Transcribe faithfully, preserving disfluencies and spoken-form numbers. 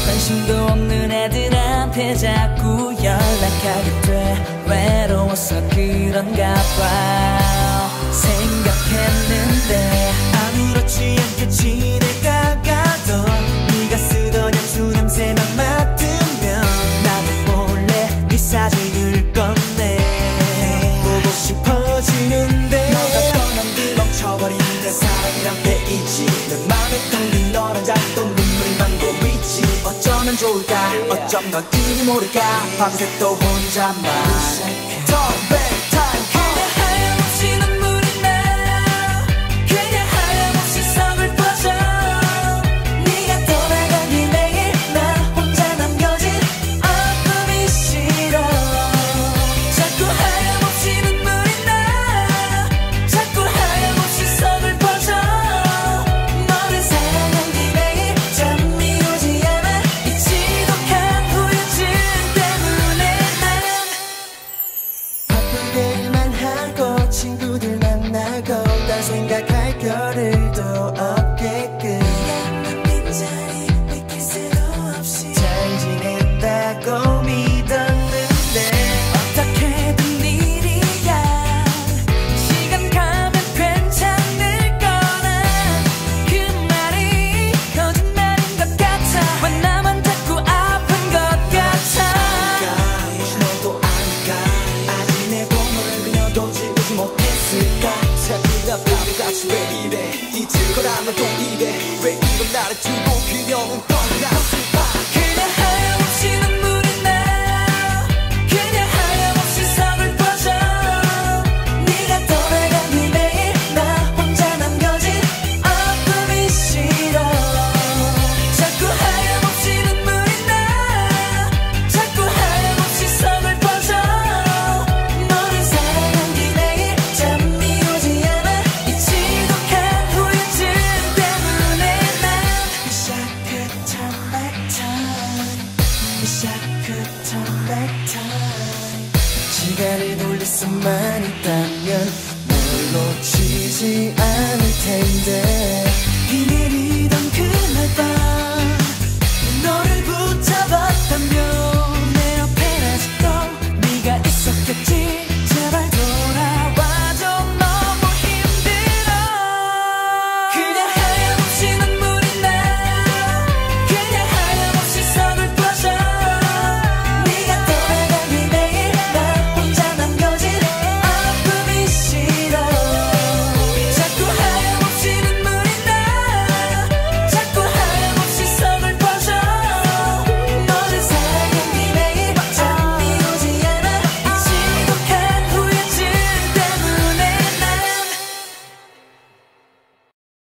관심도 없는 애들한테 자꾸 연락하게 돼. 외로워서 그런가 봐. 생각했는데 아무렇지 않게 지내다가도 네가 쓰던 향수 냄새만 맡으면 나도 몰래 네 사진을 꺼내 보고 싶어지는데 너가 떠난 뒤 멈춰버린 내 사랑이란 페이지. 내 맘에 떨린 너란 작도 눈물만 고이지. 어쩌면 좋을까 어쩜 넌 이리 모를까 밤새 또 혼자만 Turn back time. 그냥 하염없이 눈물이 나. 그냥 하염없이 서글퍼져. 네가 떠나간 뒤 매일 나 혼자 남겨진 아픔이 싫어. 자꾸 하염없이 눈물이 나. 자꾸 하염없이 서글퍼져. 너를 사랑한 뒤 매일 잠이 오지 않아. 이 지독한 후유증 때문에 난 바쁜 일만 하고 친구들 만나고 딴 생각할 겨를도 없게끔 빈자리 느낄 새도 없이 잘 지냈다고 믿었는데 어떻게든 일이야. 시간 가면 괜찮을 거라. 그 말이 거짓말인 것 같아. 왜 나만 자꾸 아픈 것 같아. 너도 아니까 아직 내 봄을 그녀도 지우지 못했을까. 새벽 밤같이 왜 이래. 잊을 거라면 또 이래. 왜 이런 나를 두고 그녀는 떠났을까. 그냥 하염없이 눈물이 나. 그냥 하염없이 서글퍼져. 네가 떠나간 뒤 매일 나 혼자 남겨진 아픔이 싫어. 자꾸 하염없이 눈물이 나. 자꾸 하염없이 서글퍼져. 너를 사랑한 뒤 매일 잠이 오지 않아. 이 지독한 후유증 때문에 난 Wish I could turn back time. Wish I could turn back time. 시간을 돌릴 수만 있다면 널 놓치지 않을 텐데.